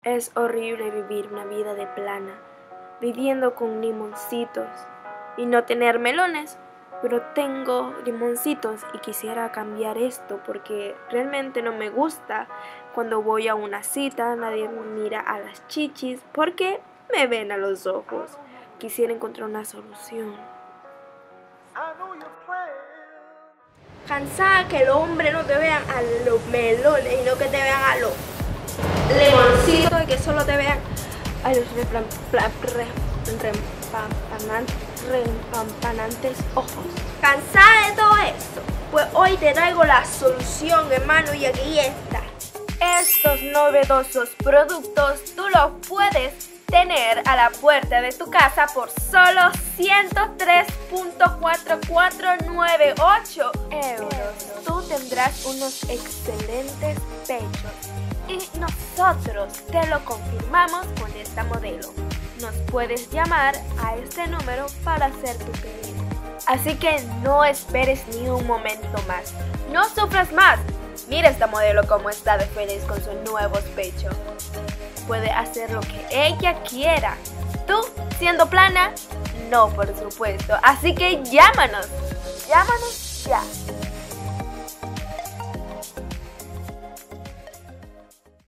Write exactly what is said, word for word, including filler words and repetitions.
Es horrible vivir una vida de plana, viviendo con limoncitos y no tener melones, pero tengo limoncitos y quisiera cambiar esto porque realmente no me gusta. Cuando voy a una cita nadie me mira a las chichis porque me ven a los ojos. Quisiera encontrar una solución. Cansada que los hombres no te vean a los melones y no que te vean a los limoncitos y que solo te vean a los reempampanantes ojos. ¿Cansada de todo esto? Pues hoy te traigo la solución, hermano, y aquí está. Estos novedosos productos tú los puedes tener a la puerta de tu casa por solo ciento tres punto cuatro cuatro nueve ocho euros. Tú tendrás unos excelentes pechos y nosotros te lo confirmamos con esta modelo. Nos puedes llamar a este número para hacer tu pedido. Así que no esperes ni un momento más. No sufras más. Mira esta modelo como está de feliz con sus nuevos pechos. Puede hacer lo que ella quiera. Tú, siendo plana, no, por supuesto. Así que llámanos. Llámanos ya.